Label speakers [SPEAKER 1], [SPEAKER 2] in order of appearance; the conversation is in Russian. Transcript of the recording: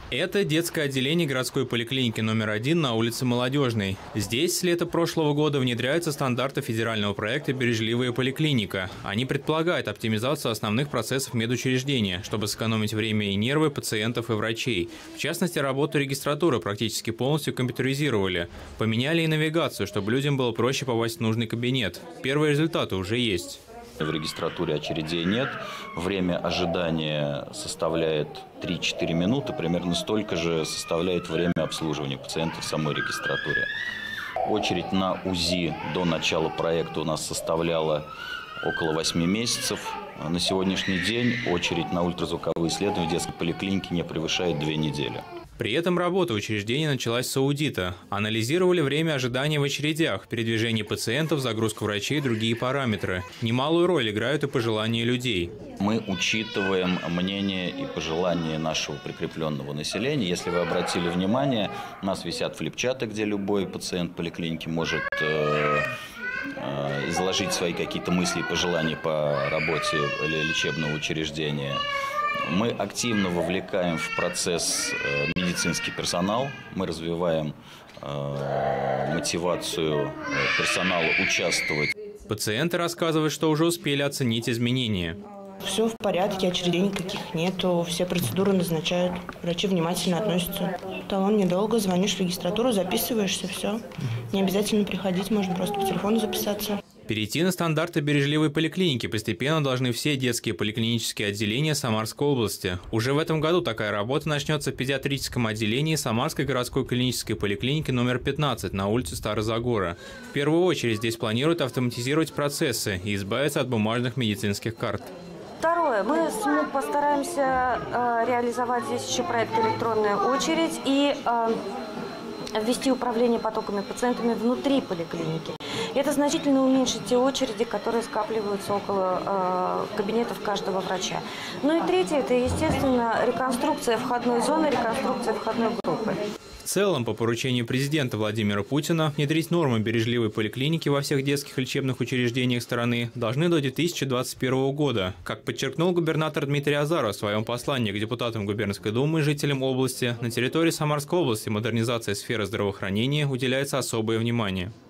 [SPEAKER 1] Это детское отделение городской поликлиники номер 1 на улице Молодежной. Здесь с лета прошлого года внедряются стандарты федерального проекта «Бережливая поликлиника». Они предполагают оптимизацию основных процессов медучреждения, чтобы сэкономить время и нервы пациентов и врачей. В частности, работу регистратуры практически полностью компьютеризировали. Поменяли и навигацию, чтобы людям было проще попасть в нужный кабинет. Первые результаты уже есть.
[SPEAKER 2] В регистратуре очередей нет. Время ожидания составляет 3-4 минуты. Примерно столько же составляет время обслуживания пациента в самой регистратуре. Очередь на УЗИ до начала проекта у нас составляла около 8 месяцев. На сегодняшний день очередь на ультразвуковые исследования в детской поликлинике не превышает 2 недели.
[SPEAKER 1] При этом работа учреждения началась с аудита. Анализировали время ожидания в очередях, передвижение пациентов, загрузку врачей и другие параметры. Немалую роль играют и пожелания людей.
[SPEAKER 2] Мы учитываем мнение и пожелания нашего прикрепленного населения. Если вы обратили внимание, у нас висят флипчаты, где любой пациент поликлиники может изложить свои какие-то мысли и пожелания по работе лечебного учреждения. Мы активно вовлекаем в процесс медицинский персонал, мы развиваем мотивацию персонала участвовать.
[SPEAKER 1] Пациенты рассказывают, что уже успели оценить изменения.
[SPEAKER 3] Все в порядке, очередей никаких нету, все процедуры назначают, врачи внимательно относятся. Талон недолго, звонишь в регистратуру, записываешься, все. Не обязательно приходить, можно просто по телефону записаться.
[SPEAKER 1] Перейти на стандарты бережливой поликлиники постепенно должны все детские поликлинические отделения Самарской области. Уже в этом году такая работа начнется в педиатрическом отделении Самарской городской клинической поликлиники номер 15 на улице Старозагора. В первую очередь здесь планируют автоматизировать процессы и избавиться от бумажных медицинских карт.
[SPEAKER 4] Второе. Мы постараемся реализовать здесь еще проект «Электронная очередь» и ввести управление потоками пациентами внутри поликлиники. Это значительно уменьшит те очереди, которые скапливаются около кабинетов каждого врача. Ну и третье, это, естественно, реконструкция входной зоны, реконструкция входной группы.
[SPEAKER 1] В целом, по поручению президента Владимира Путина, внедрить нормы бережливой поликлиники во всех детских лечебных учреждениях страны должны до 2021 года. Как подчеркнул губернатор Дмитрий Азаров в своем послании к депутатам Губернской думы и жителям области, на территории Самарской области модернизации сферы здравоохранения уделяется особое внимание.